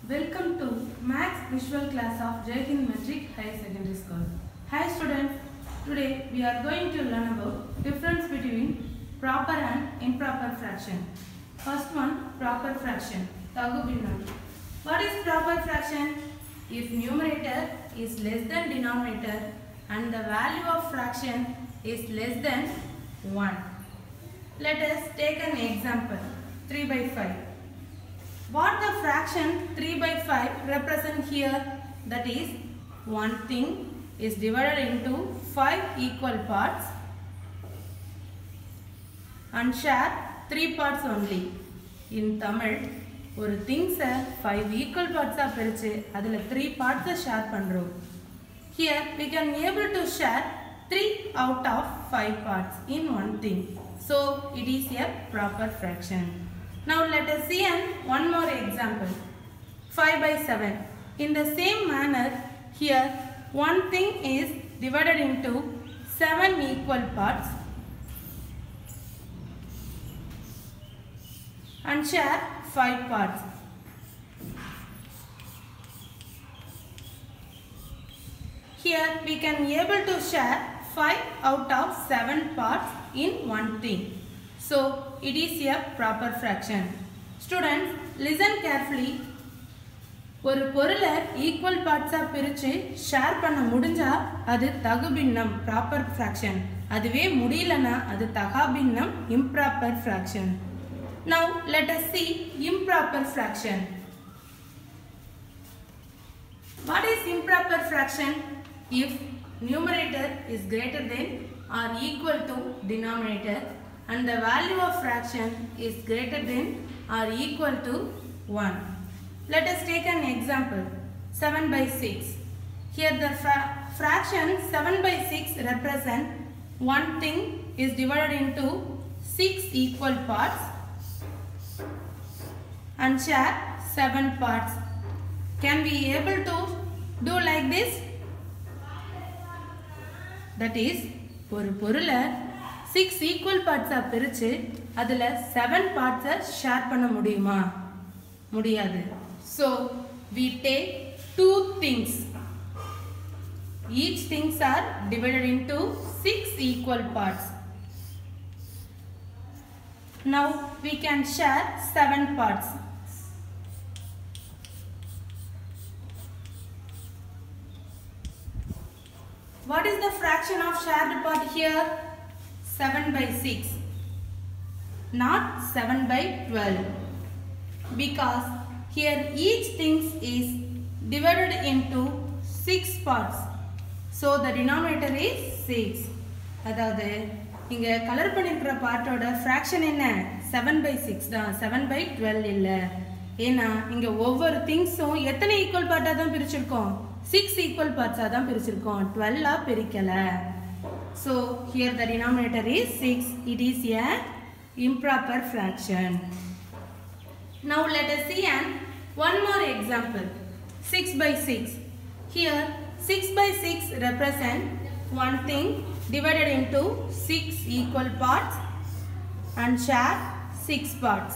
Welcome to Maths Visual class of Jai Hind Metric Higher Secondary School. Hi students, today we are going to learn about difference between proper and improper fraction. First one, proper fraction. Tagubinnam. What is proper fraction? If numerator is less than denominator and the value of fraction is less than 1. Let us take an example, 3 by 5. What the fraction 3 by 5 represent here? That is, one thing is divided into 5 equal parts and share 3 parts only. In Tamil, ஒரு things 5 equal parts பிரிச்சு அதில 3 parts share பண்றோம். Here we can able to share 3 out of 5 parts in one thing. So it is a proper fraction. Now let us see one more example. 5 by 7. In the same manner, here one thing is divided into 7 equal parts and share 5 parts. Here we can able to share 5 out of 7 parts in one thing. So it is a proper fraction. Students, listen carefully. ஒரு பொருளை equal parts பிரிச்சு share பண்ண முடிஞ்சா அது தகுபின்னம் proper fraction. அதுவே முடியலனா அது தகாபின்னம் improper fraction. Now let us see improper fraction. What is improper fraction? If numerator is greater than or equal to denominator and the value of fraction is greater than or equal to 1. Let us take an example, 7 by 6. Here the fraction 7 by 6 represent one thing is divided into 6 equal parts and share 7 parts. Can we able to do like this? That is, ஒரு பொருளை 6 equal parts பிரிச்சு அதில 7 parts share பண்ண முடியுமா? முடியாது. So we take two things. Each things are divided into 6 equal parts. Now we can share 7 parts. What is the fraction of shared part here? 7 by 6. Not 7 by 12. Because here each thing is divided into 6 parts. So the denominator is 6. அதாவது இங்க colour பண்ணிருக்கிற பார்ட்டோட fraction என்ன? 7 by 6 தான். 7 by 12 இல்ல. ஏனா இங்க ஒவ்வொரு திங்ஸும் எத்தனை equal பார்ட்டா தான் பிரிச்சிருக்கோம்? 6 equal parts தான் பிரிச்சிருக்கோம். 12 பிரிக்கல. So here the denominator is 6. It is a improper fraction. Now let us see one more example. 6 by 6. Here 6 by 6 represent one thing divided into 6 equal parts and share 6 parts.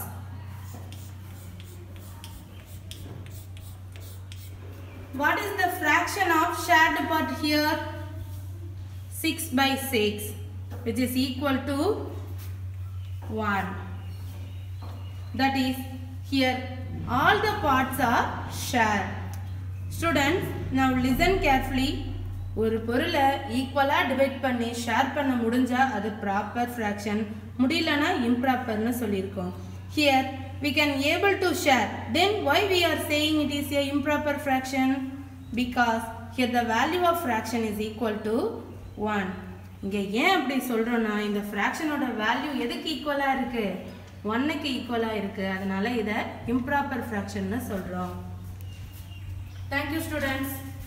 What is the fraction of shared part here? 6 by 6, which is equal to 1. That is, here all the parts are shared. Students, now listen carefully. ஒரு பொருளை ஈக்குவலா divide பண்ணி share பண்ண முடிஞ்சா அது proper fraction, முடியலனா இம்ப்ராப்பர்னு சொல்லியிருக்கோம். Here we can able to share. Then why we are saying it is a improper fraction? Because here the value of fraction is equal to 1. இங்க ஏன் அப்படி சொல்றோம்னா இந்த fraction-ஓட வேல்யூ எதுக்கு ஈக்குவலா இருக்கு? 1க்கு ஈக்குவலா இருக்கு. அதனால இத improper fraction னு சொல்றோம். Thank you students.